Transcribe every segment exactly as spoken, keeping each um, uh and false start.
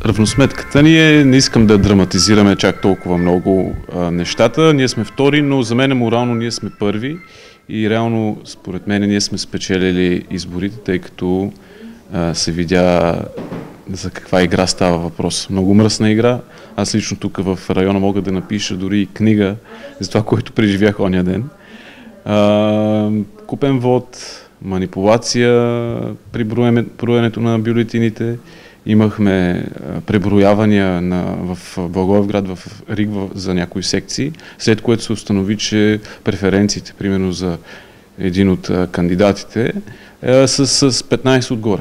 Равносметката ни е, не искам да драматизираме чак толкова много а, нещата. Ние сме втори, но за мен морално ние сме първи и реално, според мен, ние сме спечелили изборите, тъй като а, се видя за каква игра става въпрос. Много мръсна игра. Аз лично тук в района мога да напиша дори и книга за това, което преживях оня ден. А, купен вод, манипулация при броенето на бюлетините. Имахме преброявания на, в Благоевград, в РИК за някои секции, след което се установи, че преференциите, примерно за един от кандидатите, е с, с петнайсет отгоре.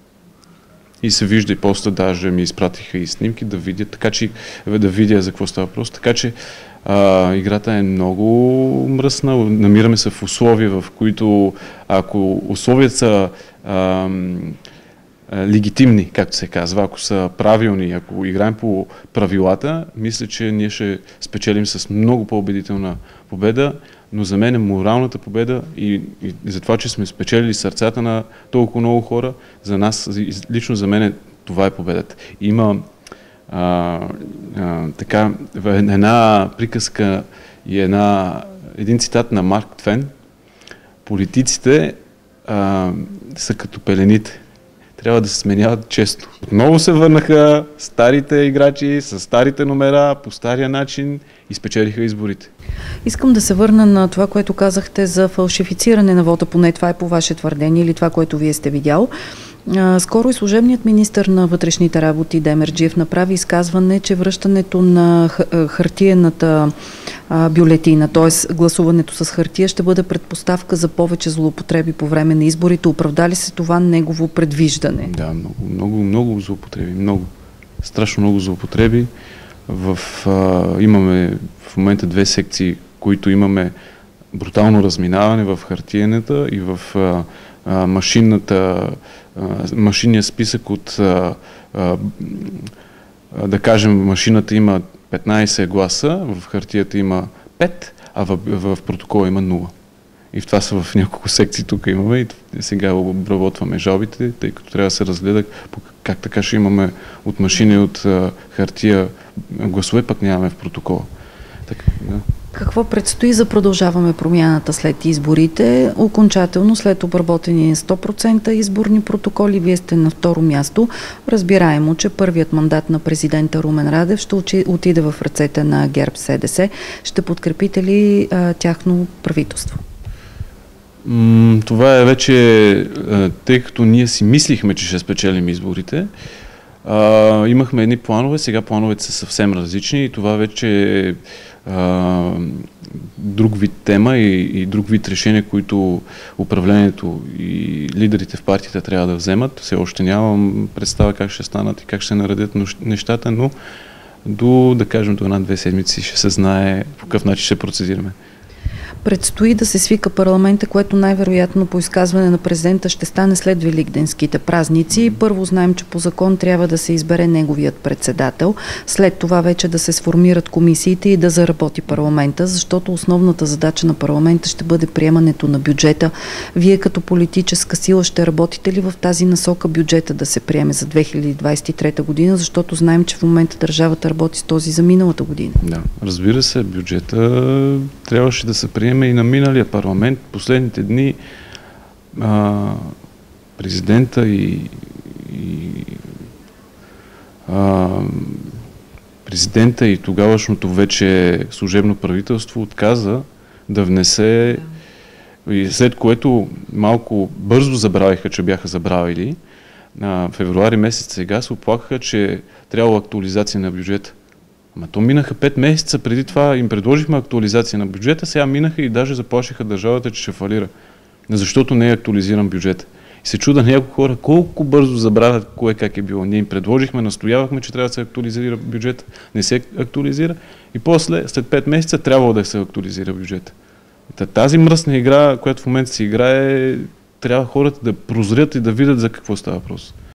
И се вижда и после даже ми изпратиха и снимки да видя, така че да видя за какво става въпрос. Така че а, играта е много мръсна. Намираме се в условия, в които ако условията са а, легитимни, както се казва, ако са правилни, ако играем по правилата, мисля, че ние ще спечелим с много по-убедителна победа, но за мен е моралната победа и, и за това, че сме спечелили сърцата на толкова много хора, за нас, лично за мен това е победата. Има а, а, така, една приказка и една, един цитат на Марк Твен: политиците а, са като пелените. Трябва да се сменяват често. Отново се върнаха старите играчи с старите номера, по стария начин и спечелиха изборите. Искам да се върна на това, което казахте за фалшифициране на вота, поне това е по ваше твърдение или това, което вие сте видял. Скоро и служебният министър на вътрешните работи Демерджиев направи изказване, че връщането на хартиената бюлетина, т.е. гласуването с хартия, ще бъде предпоставка за повече злоупотреби по време на изборите. Оправда ли се това негово предвиждане? Да, много, много, много злоупотреби. Много. Страшно много злоупотреби. В, а, имаме в момента две секции, които имаме брутално разминаване в хартиената и в а, а, машинната, а, машинния списък от а, а, да кажем, машината има петнайсет гласа, в хартията има пет, а в, в протокола има нула. И в това са в няколко секции тук имаме и сега обработваме жалбите, тъй като трябва да се разгледа как така ще имаме от машини и от а, хартия гласове, пък нямаме в протокола. Так, да. Какво предстои за Продължаваме промяната след изборите? Окончателно, след обработени сто процента изборни протоколи, вие сте на второ място. Разбираемо, че първият мандат на президента Румен Радев ще отиде в ръцете на ГЕРБ СДС. Ще подкрепите ли а, тяхно правителство? М- това е вече, а, тъй като ние си мислихме, че ще спечелим изборите, а, имахме едни планове, сега плановете са съвсем различни и това вече е Uh, друг вид тема и, и друг вид решения, които управлението и лидерите в партията трябва да вземат. Все още нямам представа как ще станат и как ще наредят нещата, но до, да кажем, до една-две седмици ще се знае по какъв начин ще процедираме. Предстои да се свика парламента, което най-вероятно по изказване на президента ще стане след великденските празници. Първо знаем, че по закон трябва да се избере неговият председател, след това вече да се сформират комисиите и да заработи парламента, защото основната задача на парламента ще бъде приемането на бюджета. Вие като политическа сила ще работите ли в тази насока бюджета да се приеме за две хиляди двадесет и трета година, защото знаем, че в момента държавата работи с този за миналата година? Да, разбира се, бюджета трябваше да се приеме и на миналия парламент. Последните дни а, президента и, и а, президента и тогавашното вече служебно правителство отказа да внесе, и след което малко бързо забравиха, че бяха забравили. На февруари месец сега се оплакаха, че трябва актуализация на бюджета. Ама то минаха пет месеца преди това, им предложихме актуализация на бюджета, сега минаха и даже заплашиха държавата, че ще фалира, защото не е актуализиран бюджет. И се чуда някои хора колко бързо забравят кое как е било. Ние им предложихме, настоявахме, че трябва да се актуализира бюджет, не се актуализира и после, след пет месеца, трябвало да се актуализира бюджет. Тази мръсна игра, която в момента се играе, трябва хората да прозрят и да видят за какво става въпрос.